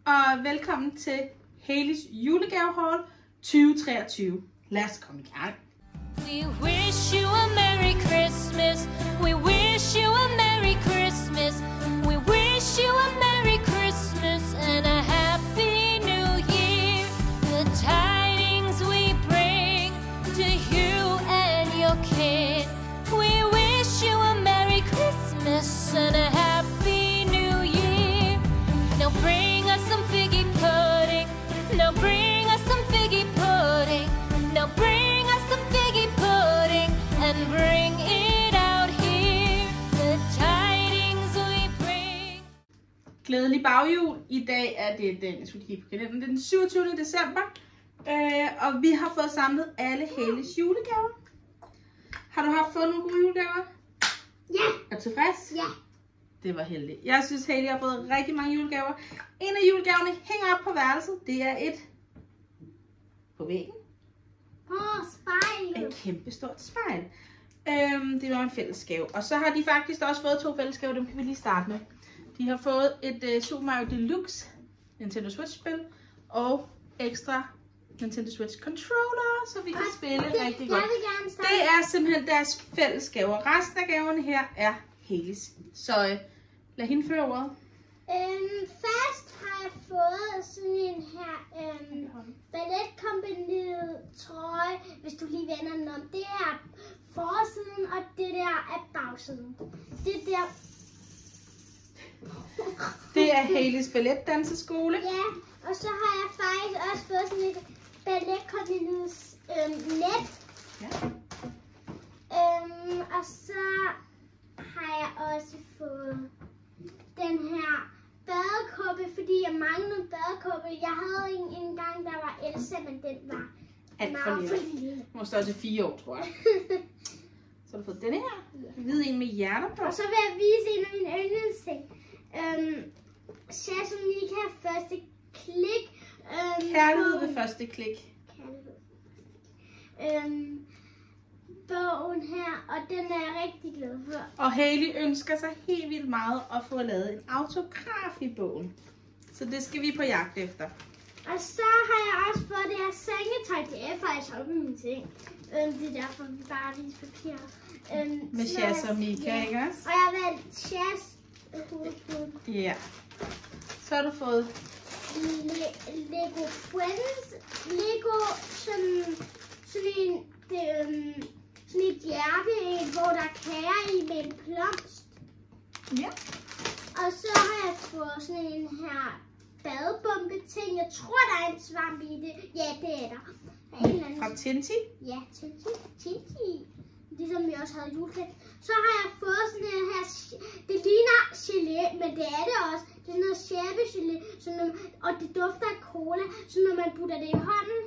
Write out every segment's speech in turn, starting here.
og velkommen til Haleys julegavehaul 2023. Lad os komme i gang. We wish you a Merry Christmas. We wish you a Merry Christmas. We wish you a Merry Christmas and a Happy New Year. The tidings we bring to you and your kin. We wish you a Merry Christmas and a Happy New Year. Now bring us some figgy pudding. Now bring us some figgy pudding. Now bring us some figgy pudding and bring it out here. The tidings we bring. Glædelig baghjul. I dag er det den 27. december. Og vi har fået samlet alle Haleys julegaver. Har du fået nogle gode julegaver? Ja. Er du tilfreds? Ja. Det var heldigt. Jeg synes, Haley har fået rigtig mange julegaver. En af julegaverne hænger op på værelset. Det er et på væggen. Spejl. Et kæmpe stort spejl. Det var en fællesgave. Og så har de faktisk også fået 2 fællesgaver. Dem kan vi lige starte med. De har fået et Super Mario Deluxe Nintendo Switch spil. Og ekstra Nintendo Switch controller, så vi kan spille rigtig godt. Det er simpelthen deres fællesgaver. Resten af gaverne her er Haleys. Så lad hende føre ordet. Først har jeg fået sådan en her balletkompagniet trøje, hvis du lige vender den om. Det er forsiden, og det der er bagsiden. Det er Haleys balletdanseskole. Ja, og så har jeg faktisk også fået sådan et balletkompagniet net. Ja. Og så har jeg også fået den her badekåbe, fordi jeg manglede en badekåbe. Jeg havde en gang, der var Elsa, men den var Alt for lille. Måske også 4 år, tror jeg. Så har du fået denne her. Hvid en med hjerter på. Og så vil jeg vise en af mine yndlingsting. Chas og Mika første klik. Kærlighed ved første klik. Bogen her, og den er jeg rigtig glad for. Og Haley ønsker sig helt vildt meget at få lavet en autograf i bogen. Så det skal vi på jagt efter. Og så har jeg også fået det her sengetøj. Det er faktisk op i mine ting. Det er derfor, vi bare har vist papir. Med Chas og Mika, ikke også? Og jeg har valgt Chas hovedpude. Ja. Så har du fået Lego Friends. Lego sådan et hjerte, hvor der er kager i med en blomst. Ja. Og så har jeg fået sådan en her badebombe-ting. Jeg tror, der er en svamp i det. Ja, det er der. Fra Tinti? Ja, Tinti. Ligesom vi også havde julekage. Så har jeg fået sådan en her, det ligner gelé, men det er det også. Det er sådan noget chèvre-gelé, og det dufter af cola. Så når man putter det i hånden,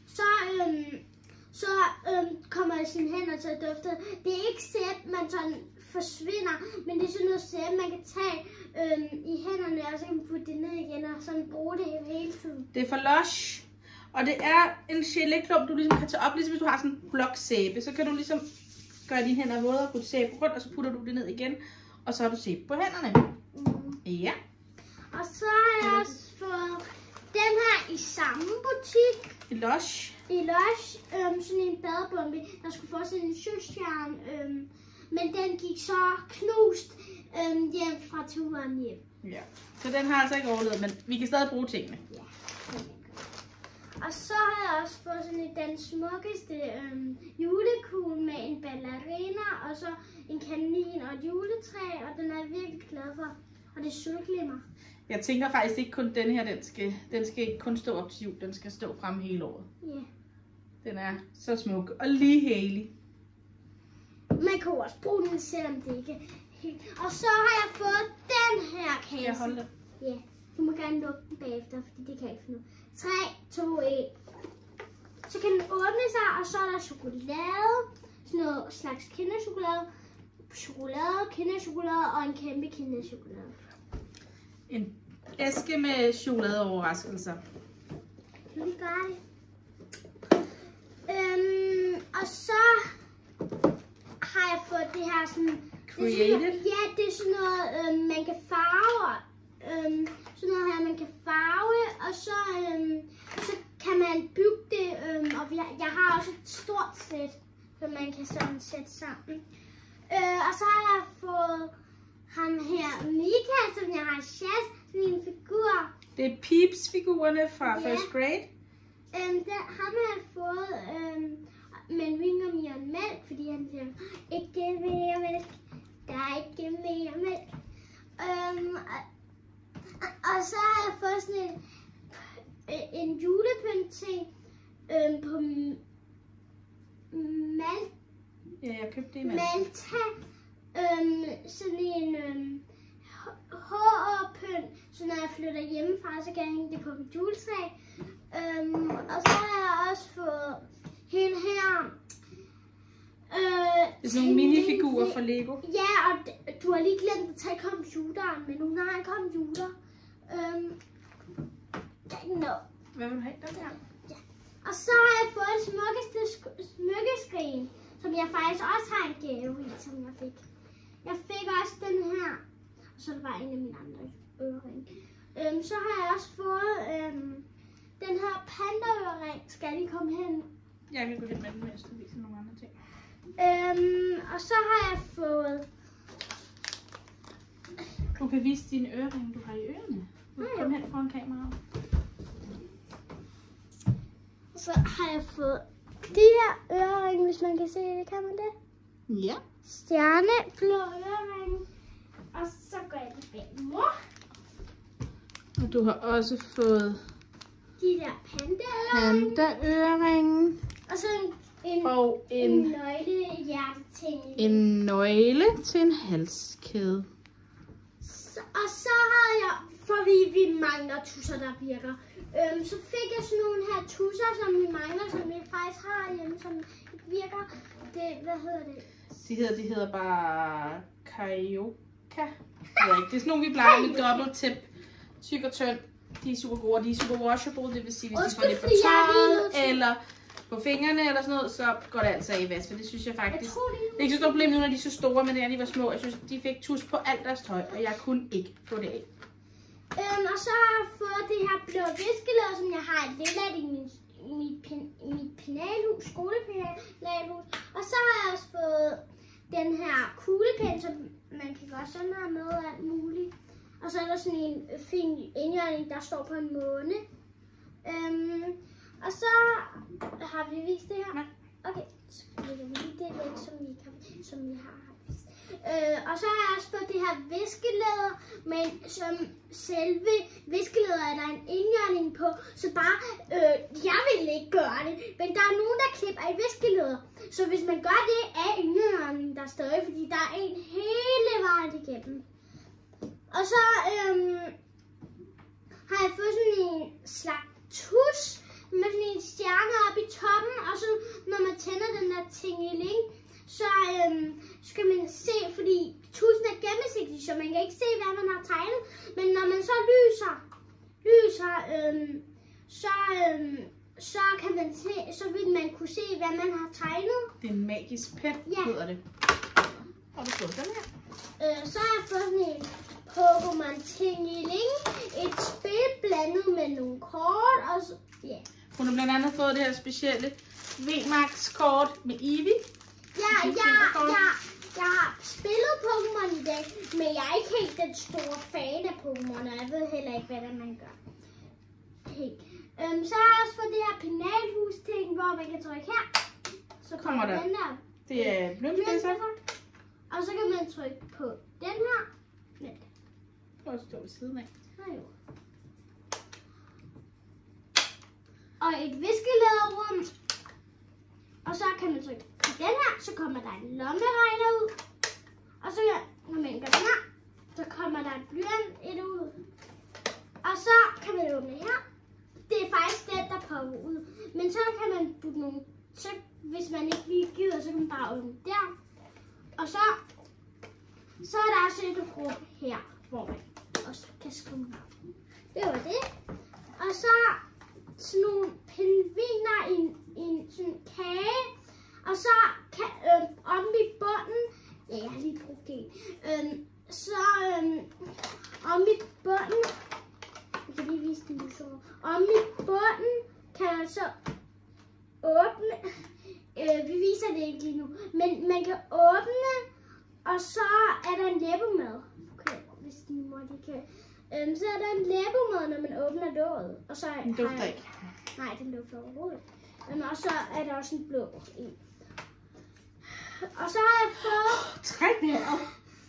så kommer det sine hænder til at dufte. Det er ikke sæbe, man sådan forsvinder, men det er sådan noget sæbe, man kan tage i hænderne, og så kan man putte det ned igen, og sådan bruge det hele tiden. Det er for Lush, og det er en geléklump, du ligesom kan tage op, ligesom hvis du har sådan en blok sæbe. Så kan du ligesom gøre dine hænder våde og putte sæbe rundt, og så putter du det ned igen, og så har du sæbe på hænderne. Ja. Og så har jeg også fået den her i samme butik. I Lush. I Lush, sådan en badebombe, der skulle få sådan en søstjern, men den gik så knust hjem fra turen hjem. Ja, så den har altså ikke overlevet, men vi kan stadig bruge tingene. Ja. Og så har jeg også fået sådan den smukkeste julekugle med en ballerina, og så en kanin og et juletræ, og den er jeg virkelig glad for. Og det er sølvglimmer. Jeg tænker faktisk ikke kun den her, den skal ikke kun stå op til jul, den skal stå frem hele året. Ja. Den er så smuk, og lige Haley. Man kan også bruge den, selvom det ikke er helt. Og så har jeg fået den her kasse. Jeg holder. Ja, du må gerne lukke den bagefter, fordi det kan jeg ikke finde ud. 3, 2, 1. Så kan den åbne sig, og så er der chokolade. Sådan noget slags kinderchokolade. Kinderchokolade og en kæmpe kinderchokolade. En æske med chokoladeoverraskelser. Kan vi gøre det? Og så har jeg fået det her sådan... Creative? Ja, det er sådan noget, man kan farve. Sådan noget her, man kan farve og så kan man bygge det, og jeg har også et stort sæt, som man kan sådan sætte sammen. Og så har jeg fået ham her, Mika, som jeg har Chas, sådan en figur. Det er Peeps-figurerne fra first grade. Ham har jeg fået med en ring om mere mælk, fordi han siger, ikke mere mælk, der er ikke mere mælk. Og så har jeg fået sådan en julepynt ting på Malta. Ja, jeg købte det i Malta. Sådan en hårpynt, så når jeg flytter hjemmefra, så kan jeg hænge det på mit juletræ. Og så har jeg også fået hende her. Det er sådan nogle minifigurer fra Lego. Ja, og du har lige glemt at tage computeren, men hun har en computer. Hvad vil du have der? Ja. Og så har jeg fået et smykkeskrin, som jeg faktisk også har en gave i, som jeg fik. Jeg fik også den her, og så er det bare en af mine andre øreringe. Så har jeg også fået den her pandaøring. Skal jeg lige komme hen? Jeg kan gå lidt med den, mens du viser nogle andre ting. Og så har jeg fået... Du kan vise dine øreringe, du har i ørerne. Kom hen foran kameraet. Så har jeg fået de her øreringe, hvis man kan se det. Kan man det? Ja. Stjerneblå øreringe. Og så går jeg tilbage til mor. Og du har også fået de der pandaøringe. Og så en nøglehjerteting. En nøgle til en halskæde. Og så har jeg, fordi vi mangler tusser, der virker, så fik jeg sådan nogle her tusser, som vi mangler, som vi faktisk har hjemme, som ikke virker. Hvad hedder det? De hedder bare Kaioka. Det er sådan nogle, vi plejer med dobbelt-tip, tyk og tynd. De er super gode, de er super washable, det vil sige, hvis de får det på tøjet, eller på fingrene eller sådan noget, så går det altså i vask, for det synes jeg faktisk. Det er ikke så stort problem nu, når de er så store, men da de var små, jeg synes, de fik tus på alt deres tøj, og jeg kunne ikke få det af. Og så har jeg fået det her blå viskeled, som jeg har et lille af i mit penalhus, skolepenalhus. Og så har jeg også fået den her kuglepen, som man kan gøre sådan her med og alt muligt. Og så er der sådan en fin indgjørning, der står på en måne. Og så har vi vist det her. Okay, så lægger vi lige det væk, som vi har vist. Og så har jeg også fået det her viskelæder, men som selve viskelæder er der en indgjørning på, så bare, jeg vil ikke gøre det, men der er nogen, der klipper i viskelæder. Så hvis man gør det, er indgjørningen der stadig, fordi der er en hele vejen igennem. Og så har jeg fået sådan en slags tus med sådan en stjerne oppe i toppen, og så når man tænder den der tingeling, så skal man se, fordi tusen er gennemsigtig, så man kan ikke se, hvad man har tegnet. Men når man så lyser, så kan man se, så vil man kunne se, hvad man har tegnet. Det er en magisk pen, hedder det. Har du fået den her? Så har jeg fået sådan en Pokémon Tingeling, et spil blandet med nogle kort, og så, Hun har blandt andet fået det her specielle VMAX-kort med Eevee. Jeg har spillet Pokémon i dag, men jeg er ikke helt den store fan af Pokémon, og jeg ved heller ikke, hvad man gør. Helt. Så har jeg også fået det her penalhus-ting, hvor man kan trykke her. Så kommer den der. Det er blomstæsser. Og så kan man trykke på den her. Det også stå ved siden af. Og et viskelæderrum. Og så kan man trykke på den her, så kommer der en lommeregner ud. Og så når man gør den her, så kommer der et blyant ud. Og så kan man åbne her. Det er faktisk den, der popper ud. Men så kan man putte nogle, så hvis man ikke lige gider, så kan man bare åbne der. Og så er der også et rum her, hvor man også kan skrive. Det var det. Og så sådan nogle pingviner i en sådan kage. Og så omme i bunden, jeg har lige brugt det. Omme i bunden, jeg kan lige vise det nu så. Om i bunden kan man så åbne. Vi viser det ikke lige nu. Men man kan åbne, og så er der en læbemad. Okay, hvis din mor lige kan. Så er der en læbemad, når man åbner låget. Og så Den dufter ikke. Nej, den dufter overhovedet. Og så er der også en blå i. Og så har jeg fået... Træk vejret.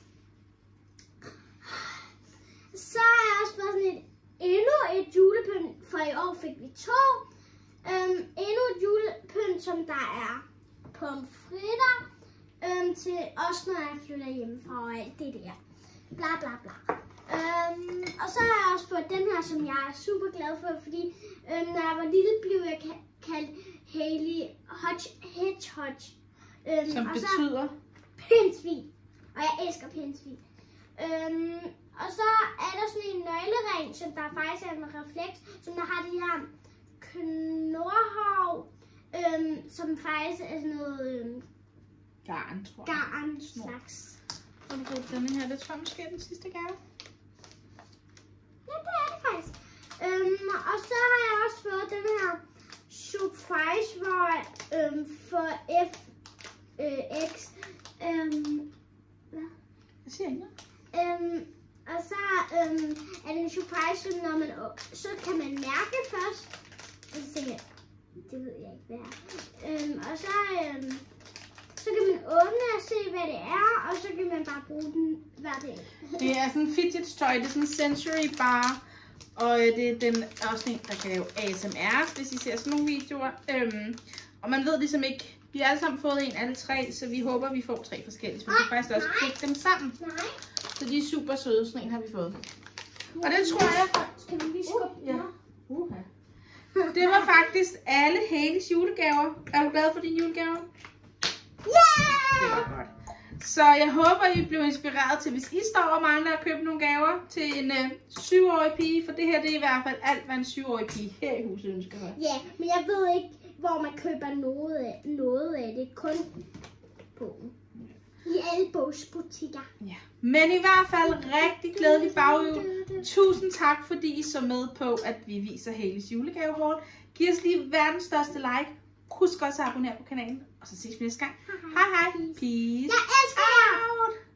Så har jeg også fået sådan endnu et julepynt, for i år fik vi 2. Endnu et julepynt, som der er pomfritter, til også når jeg flytter hjemmefra og alt det der. Bla bla bla. Og så har jeg også fået den her, som jeg er super glad for, fordi når jeg var lille, blev jeg kaldt Haley Hedgehog. Som betyder? Pindsvin. Og jeg elsker pindsvin. Og så er der sådan en nøglering, som der faktisk er en refleks, som der har de her knorhår, som faktisk er sådan noget Garn, tror jeg. garn slags. Har du fået den her? Det tror jeg måske er den sidste gave. Ja, det er det faktisk. Og så har jeg også fået den her surprise, hvor for FX. Jeg siger ikke noget. Og så er det en surprise, når man så kan man mærke først. Og så tænker jeg, det ved jeg ikke, hvad er. Og så kan man åbne og se, hvad det er, og så kan man bare bruge den hver dag. Det er sådan en fidget toy, det er sådan en sensory bar, og det er den også en, der kan lave ASMR, hvis I ser sådan nogle videoer. Og man ved ligesom ikke, vi har alle sammen fået en alle 3, så vi håber, vi får 3 forskellige, så vi kan faktisk også klikke dem sammen. Nej. Så de er super søde, sådan en har vi fået. Og det tror jeg... Skal vi lige skubbe Ja. Det var faktisk alle Haleys julegaver. Er du glad for dine julegaver? Yeah! Det var godt. Så jeg håber, I blev inspireret til, hvis I står og mangler at købe nogle gaver til en 7-årig pige. For det her, det er i hvert fald alt, hvad en 7-årig pige her i huset ønsker sig. Ja, men jeg ved ikke, hvor man køber noget af det. Kun på i alle bogsbutikker. Ja. Men i hvert fald rigtig glædelig baghjul. Tusind tak, fordi I så med på, at vi viser Haleys julegavehaul. Giv os lige verdens største like. Husk også at abonnere på kanalen. Og så ses vi næste gang. Hej hej. Peace. Jeg elsker jer!